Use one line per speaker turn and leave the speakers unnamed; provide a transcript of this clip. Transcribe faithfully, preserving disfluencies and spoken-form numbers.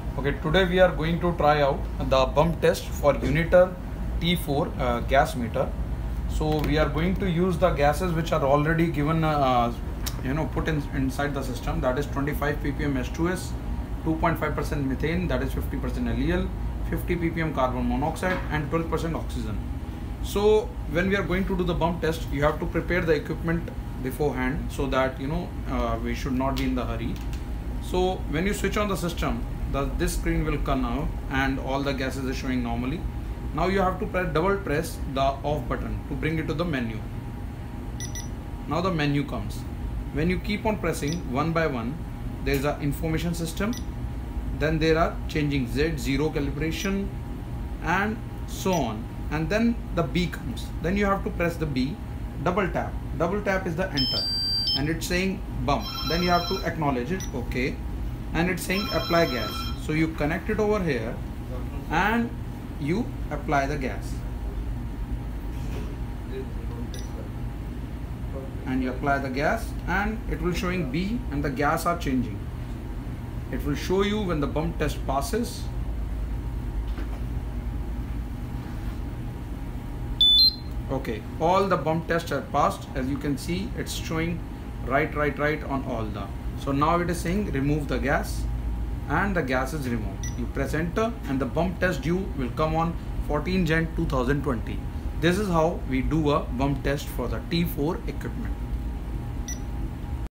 Okay, today we are going to try out the bump test for Unitar T four uh, gas meter. So we are going to use the gases which are already given, uh, you know, put in inside the system. That is twenty-five p p m H two S, two point five percent methane, that is fifty percent L E L, fifty p p m carbon monoxide, and twelve percent oxygen. So when we are going to do the bump test, you have to prepare the equipment beforehand so that you know uh, we should not be in the hurry. So when you switch on the system, the, this screen will come out and all the gases are showing normally. Now you have to press double press the off button to bring it to the menu. Now the menu comes. When you keep on pressing one by one, there is a information system, then there are changing Z, zero calibration, and so on, and then the B comes. Then you have to press the B, double tap. Double tap is the enter, and it's saying bump. Then you have to acknowledge it, okay, and it's saying apply gas. So you connect it over here and you apply the gas, and you apply the gas, and it will showing B and the gas are changing. It will show you when the bump test passes. Okay, all the bump tests are passed. As you can see, it's showing right right right on all the. So now it is saying remove the gas, and the gas is removed. You press enter and the bump test due will come on fourteen January two thousand twenty. This is how we do a bump test for the T four equipment.